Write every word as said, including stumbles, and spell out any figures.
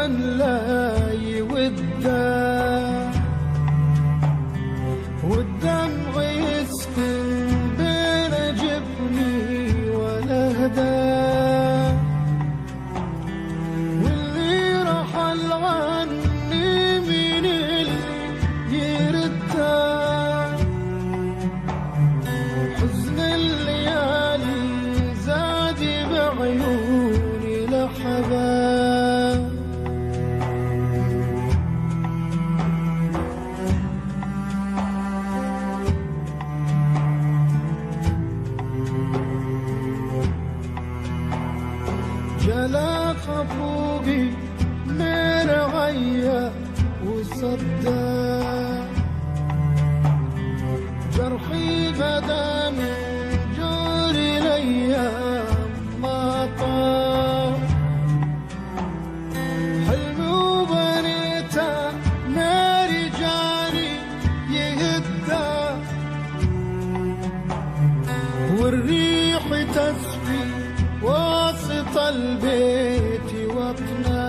لا يوده، والدمع يسكن بين جفني والأهدى، واللي رحل عني من اللي يرده، حزن الليالي زاد بعيوني لحبا. جلا خفوقي مرعية وصدى، جرحي بدا من جور الأيام ما طار، حلمي وبنيته ناري جاني يهده، والريح تسفي واسط البيت وطنا.